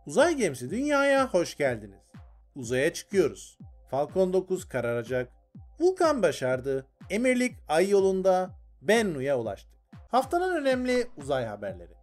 Uzay gemisi dünyaya hoş geldiniz. Uzaya çıkıyoruz. Falcon 9 kararacak. Vulkan başardı. Emirlik ay yolunda. Bennu'ya ulaştık. Haftanın önemli uzay haberleri.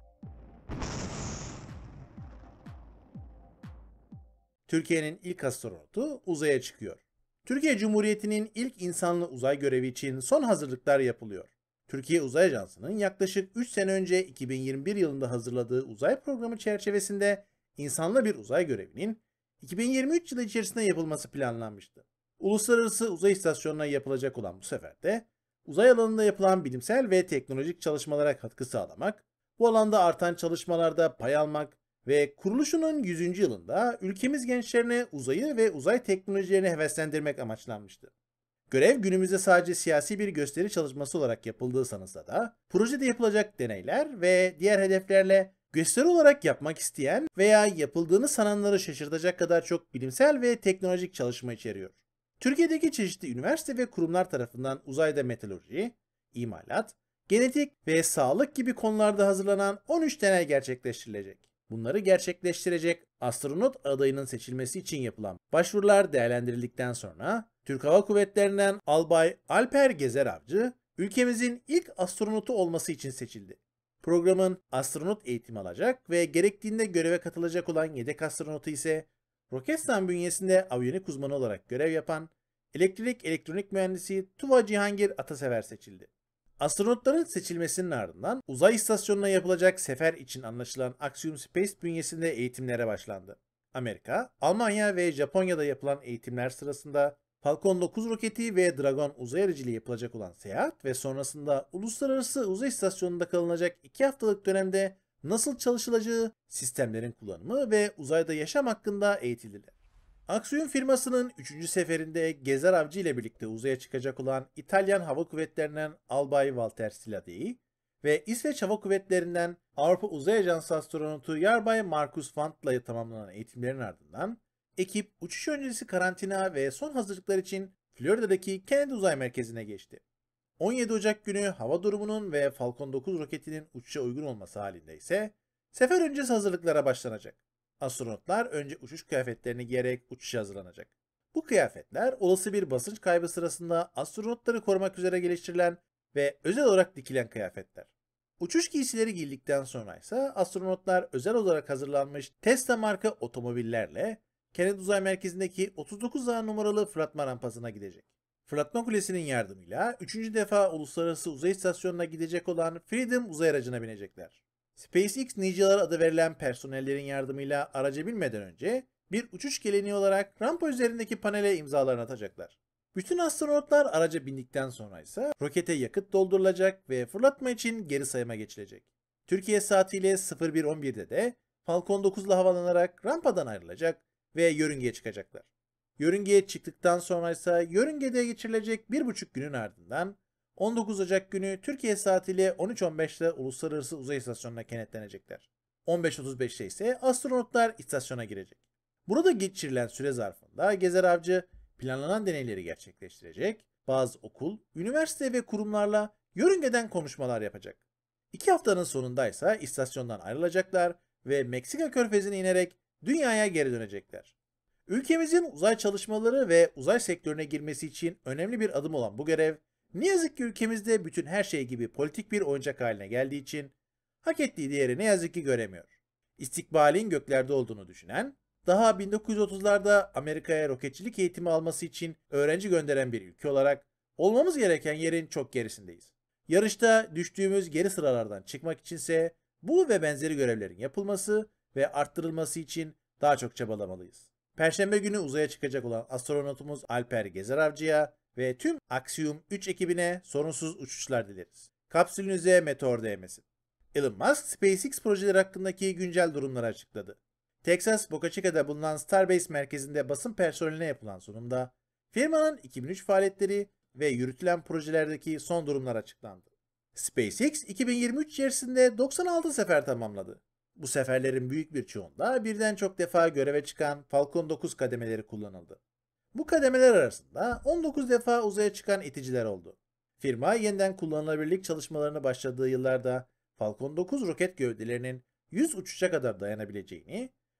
Türkiye'nin ilk astronotu uzaya çıkıyor. Türkiye Cumhuriyeti'nin ilk insanlı uzay görevi için son hazırlıklar yapılıyor. Türkiye Uzay Ajansı'nın yaklaşık 3 sene önce 2021 yılında hazırladığı uzay programı çerçevesinde insanlı bir uzay görevinin 2023 yılı içerisinde yapılması planlanmıştı. Uluslararası Uzay İstasyonu'na yapılacak olan bu seferde uzay alanında yapılan bilimsel ve teknolojik çalışmalara katkı sağlamak, bu alanda artan çalışmalarda pay almak ve kuruluşunun 100. yılında ülkemiz gençlerine uzayı ve uzay teknolojilerini heveslendirmek amaçlanmıştı. Görev günümüzde sadece siyasi bir gösteri çalışması olarak yapıldığı sanılsa da, projede yapılacak deneyler ve diğer hedeflerle gösteri olarak yapmak isteyen veya yapıldığını sananları şaşırtacak kadar çok bilimsel ve teknolojik çalışma içeriyor. Türkiye'deki çeşitli üniversite ve kurumlar tarafından uzayda meteoroloji, imalat, genetik ve sağlık gibi konularda hazırlanan 13 deney gerçekleştirilecek. Bunları gerçekleştirecek astronot adayının seçilmesi için yapılan başvurular değerlendirildikten sonra Türk Hava Kuvvetleri'nden Albay Alper Gezer Avcı ülkemizin ilk astronotu olması için seçildi. Programın astronot eğitimi alacak ve gerektiğinde göreve katılacak olan yedek astronotu ise Roketsan bünyesinde aviyonik uzmanı olarak görev yapan elektrik elektronik mühendisi Tuva Cihangir Atasever seçildi. Astronotların seçilmesinin ardından uzay istasyonuna yapılacak sefer için anlaşılan Axiom Space bünyesinde eğitimlere başlandı. Amerika, Almanya ve Japonya'da yapılan eğitimler sırasında Falcon 9 roketi ve Dragon uzay aracıyla yapılacak olan seyahat ve sonrasında Uluslararası Uzay İstasyonu'nda kalınacak 2 haftalık dönemde nasıl çalışılacağı, sistemlerin kullanımı ve uzayda yaşam hakkında eğitildiler. Aksiyon firmasının 3. seferinde Gezer Avcı ile birlikte uzaya çıkacak olan İtalyan Hava Kuvvetleri'nden Albay Walter Siladei ve İsveç Hava Kuvvetleri'nden Avrupa Uzay Ajansı astronotu Yarbay Markus Fant'la tamamlanan eğitimlerin ardından ekip uçuş öncesi karantina ve son hazırlıklar için Florida'daki Kennedy Uzay Merkezi'ne geçti. 17 Ocak günü hava durumunun ve Falcon 9 roketinin uçuşa uygun olması halinde ise sefer öncesi hazırlıklara başlanacak. Astronotlar önce uçuş kıyafetlerini giyerek uçuşa hazırlanacak. Bu kıyafetler olası bir basınç kaybı sırasında astronotları korumak üzere geliştirilen ve özel olarak dikilen kıyafetler. Uçuş giysileri giydikten sonra ise astronotlar özel olarak hazırlanmış Tesla marka otomobillerle Kennedy Uzay Merkezi'ndeki 39A numaralı fırlatma rampasına gidecek. Fırlatma kulesinin yardımıyla 3. defa Uluslararası Uzay İstasyonu'na gidecek olan Freedom uzay aracına binecekler. SpaceX Ninjalar adı verilen personellerin yardımıyla araca binmeden önce bir uçuş geleneği olarak rampa üzerindeki panele imzalarını atacaklar. Bütün astronotlar araca bindikten sonra ise rokete yakıt doldurulacak ve fırlatma için geri sayıma geçilecek. Türkiye saatiyle 01:11'de de Falcon 9'la havalanarak rampadan ayrılacak ve yörüngeye çıkacaklar. Yörüngeye çıktıktan sonra ise yörüngede geçirilecek 1,5 günün ardından 19 Ocak günü Türkiye saatiyle 13:15'te Uluslararası Uzay İstasyonu'na kenetlenecekler. 15:35'te ise astronotlar istasyona girecek. Burada geçirilen süre zarfında Gezer Avcı planlanan deneyleri gerçekleştirecek, bazı okul, üniversite ve kurumlarla yörüngeden konuşmalar yapacak. 2 haftanın sonunda ise istasyondan ayrılacaklar ve Meksika körfezine inerek dünyaya geri dönecekler. Ülkemizin uzay çalışmaları ve uzay sektörüne girmesi için önemli bir adım olan bu görev, ne yazık ki ülkemizde bütün her şey gibi politik bir oyuncak haline geldiği için hak ettiği değeri ne yazık ki göremiyor. İstikbalin göklerde olduğunu düşünen, daha 1930'larda Amerika'ya roketçilik eğitimi alması için öğrenci gönderen bir ülke olarak olmamız gereken yerin çok gerisindeyiz. Yarışta düştüğümüz geri sıralardan çıkmak içinse bu ve benzeri görevlerin yapılması ve arttırılması için daha çok çabalamalıyız. Perşembe günü uzaya çıkacak olan astronotumuz Alper Gezer Avcı'ya ve tüm Axiom 3 ekibine sorunsuz uçuşlar dileriz. Kapsülünüze meteor değmesin. Elon Musk, SpaceX projeleri hakkındaki güncel durumları açıkladı. Texas, Boca Chica'da bulunan Starbase merkezinde basın personeline yapılan sunumda firmanın 2003 faaliyetleri ve yürütülen projelerdeki son durumlar açıklandı. SpaceX 2023 içerisinde 96 sefer tamamladı. Bu seferlerin büyük bir çoğunda birden çok defa göreve çıkan Falcon 9 kademeleri kullanıldı. Bu kademeler arasında 19 defa uzaya çıkan iticiler oldu. Firma yeniden kullanılabilirlik çalışmalarını başladığı yıllarda Falcon 9 roket gövdelerinin 100 uçuşa kadar dayanabileceğini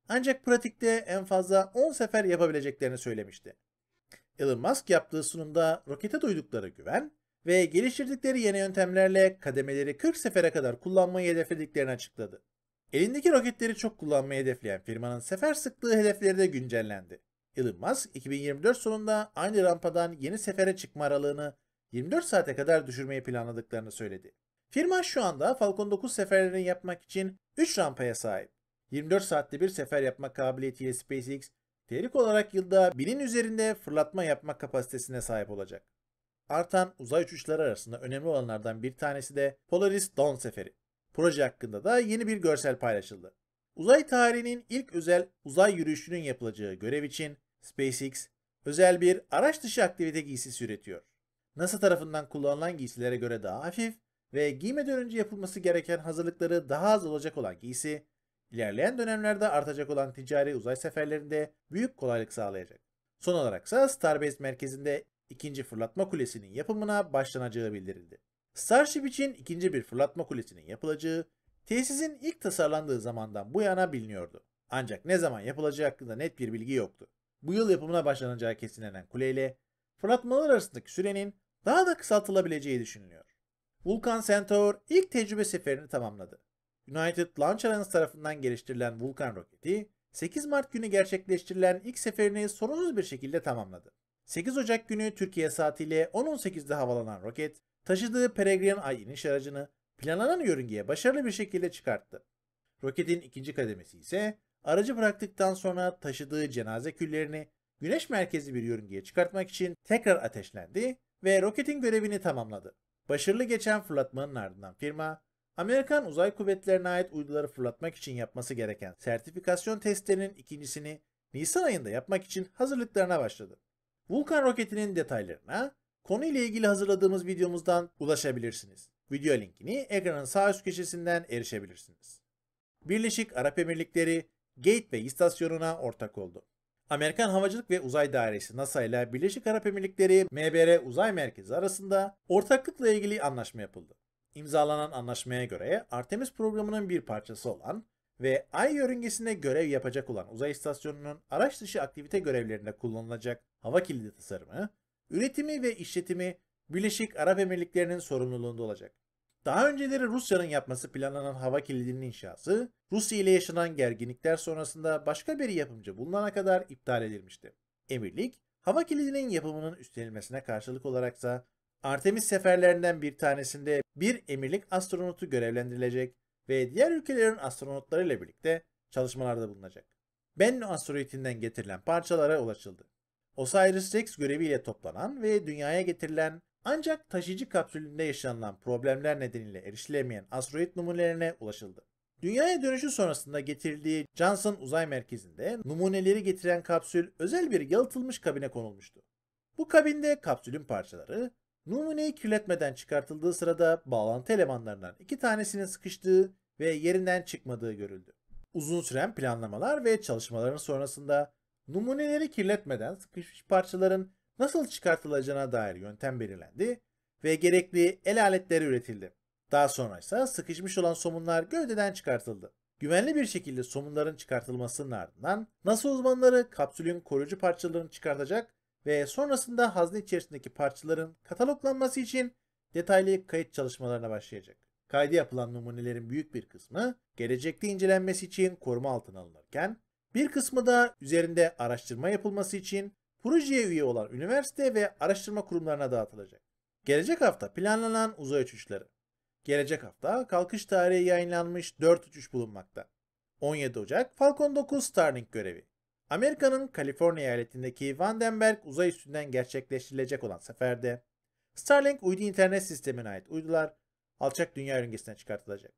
Ancak pratikte en fazla 10 sefer yapabileceklerini söylemişti. Elon Musk yaptığı sunumda rokete duydukları güven ve geliştirdikleri yeni yöntemlerle kademeleri 40 sefere kadar kullanmayı hedeflediklerini açıkladı. Elindeki roketleri çok kullanmayı hedefleyen firmanın sefer sıklığı hedefleri de güncellendi. Elon Musk 2024 sonunda aynı rampadan yeni sefere çıkma aralığını 24 saate kadar düşürmeyi planladıklarını söyledi. Firma şu anda Falcon 9 seferlerini yapmak için 3 rampaya sahip. 24 saatte bir sefer yapma kabiliyetiyle SpaceX, teorik olarak yılda 1000'in üzerinde fırlatma yapma kapasitesine sahip olacak. Artan uzay uçuşları arasında önemli olanlardan bir tanesi de Polaris Dawn seferi. Proje hakkında da yeni bir görsel paylaşıldı. Uzay tarihinin ilk özel uzay yürüyüşünün yapılacağı görev için SpaceX, özel bir araç dışı aktivite giysisi üretiyor. NASA tarafından kullanılan giysilere göre daha hafif ve giymeden önce yapılması gereken hazırlıkları daha az olacak olan giysi, ilerleyen dönemlerde artacak olan ticari uzay seferlerinde büyük kolaylık sağlayacak. Son olarak ise Starbase merkezinde ikinci fırlatma kulesinin yapımına başlanacağı bildirildi. Starship için ikinci bir fırlatma kulesinin yapılacağı, tesisin ilk tasarlandığı zamandan bu yana biliniyordu. Ancak ne zaman yapılacağı hakkında net bir bilgi yoktu. Bu yıl yapımına başlanacağı kesinlenen kuleyle fırlatmalar arasındaki sürenin daha da kısaltılabileceği düşünülüyor. Vulcan Centaur ilk tecrübe seferini tamamladı. United Launch Alliance tarafından geliştirilen Vulcan roketi, 8 Mart günü gerçekleştirilen ilk seferini sorunsuz bir şekilde tamamladı. 8 Ocak günü Türkiye saatiyle 10.18'de havalanan roket, taşıdığı Peregrine Ay iniş aracını planlanan yörüngeye başarılı bir şekilde çıkarttı. Roketin ikinci kademesi ise aracı bıraktıktan sonra taşıdığı cenaze küllerini güneş merkezli bir yörüngeye çıkartmak için tekrar ateşlendi ve roketin görevini tamamladı. Başarılı geçen fırlatmanın ardından firma, Amerikan Uzay Kuvvetleri'ne ait uyduları fırlatmak için yapması gereken sertifikasyon testlerinin ikincisini Nisan ayında yapmak için hazırlıklarına başladı. Vulcan roketinin detaylarına konuyla ilgili hazırladığımız videomuzdan ulaşabilirsiniz. Video linkini ekranın sağ üst köşesinden erişebilirsiniz. Birleşik Arap Emirlikleri Gateway istasyonuna ortak oldu. Amerikan Havacılık ve Uzay Dairesi NASA ile Birleşik Arap Emirlikleri MBR Uzay Merkezi arasında ortaklıkla ilgili anlaşma yapıldı. İmzalanan anlaşmaya göre Artemis programının bir parçası olan ve Ay yörüngesinde görev yapacak olan uzay istasyonunun araç dışı aktivite görevlerinde kullanılacak hava kilidi tasarımı, üretimi ve işletimi Birleşik Arap Emirlikleri'nin sorumluluğunda olacak. Daha önceleri Rusya'nın yapması planlanan hava kilidinin inşası, Rusya ile yaşanan gerginlikler sonrasında başka bir yapımcı bulunana kadar iptal edilmişti. Emirlik, hava kilidinin yapımının üstlenilmesine karşılık olaraksa Artemis seferlerinden bir tanesinde bir emirlik astronotu görevlendirilecek ve diğer ülkelerin astronotlarıyla birlikte çalışmalarda bulunacak. Bennu asteroidinden getirilen parçalara ulaşıldı. Osiris-Rex göreviyle toplanan ve dünyaya getirilen ancak taşıyıcı kapsülünde yaşanılan problemler nedeniyle erişilemeyen asteroid numunelerine ulaşıldı. Dünyaya dönüşü sonrasında getirildiği Johnson Uzay Merkezi'nde numuneleri getiren kapsül özel bir yalıtılmış kabine konulmuştu. Bu kabinde kapsülün parçaları numuneyi kirletmeden çıkartıldığı sırada bağlantı elemanlarından 2 tanesinin sıkıştığı ve yerinden çıkmadığı görüldü. Uzun süren planlamalar ve çalışmaların sonrasında numuneleri kirletmeden sıkışmış parçaların nasıl çıkartılacağına dair yöntem belirlendi ve gerekli el aletleri üretildi. Daha sonra ise sıkışmış olan somunlar gövdeden çıkartıldı. Güvenli bir şekilde somunların çıkartılmasının ardından NASA uzmanları kapsülün koruyucu parçalarını çıkartacak ve sonrasında hazne içerisindeki parçaların kataloglanması için detaylı kayıt çalışmalarına başlayacak. Kaydı yapılan numunelerin büyük bir kısmı gelecekte incelenmesi için koruma altına alınırken, bir kısmı da üzerinde araştırma yapılması için projeye üye olan üniversite ve araştırma kurumlarına dağıtılacak. Gelecek hafta planlanan uzay uçuşları. Gelecek hafta kalkış tarihi yayınlanmış 4 uçuş bulunmakta. 17 Ocak Falcon 9 Starlink görevi. Amerika'nın Kaliforniya eyaletindeki Vandenberg uzay üssünden gerçekleştirilecek olan seferde Starlink uydu internet sistemine ait uydular alçak dünya yörüngesine çıkartılacak.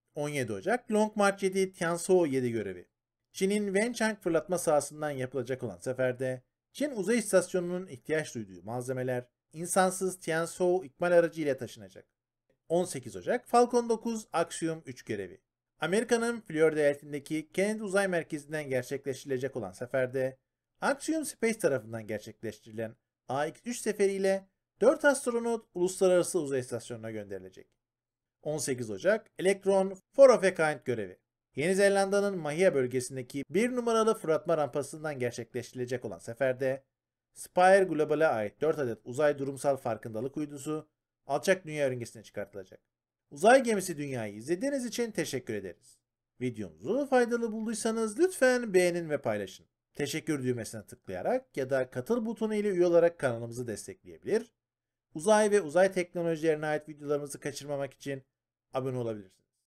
17 Ocak Long March 7 Tianzhou 7 görevi. Çin'in Wenchang fırlatma sahasından yapılacak olan seferde Çin uzay istasyonunun ihtiyaç duyduğu malzemeler insansız Tianzhou ikmal aracı ile taşınacak. 18 Ocak Falcon 9 Axiom 3 görevi. Amerika'nın Florida eyaletindeki Kennedy Uzay Merkezi'nden gerçekleştirilecek olan seferde Axiom Space tarafından gerçekleştirilen AX-3 seferiyle 4 astronot Uluslararası Uzay İstasyonu'na gönderilecek. 18 Ocak Electron 4 of a Kind görevi. Yeni Zelanda'nın Mahia bölgesindeki 1 numaralı fırlatma rampasından gerçekleştirilecek olan seferde Spire Global'e ait 4 adet uzay durumsal farkındalık uydusu alçak dünya yörüngesine çıkartılacak. Uzay gemisi dünyayı izlediğiniz için teşekkür ederiz. Videomuzu faydalı bulduysanız lütfen beğenin ve paylaşın. Teşekkür düğmesine tıklayarak ya da katıl butonu ile üye olarak kanalımızı destekleyebilir, uzay ve uzay teknolojilerine ait videolarımızı kaçırmamak için abone olabilirsiniz.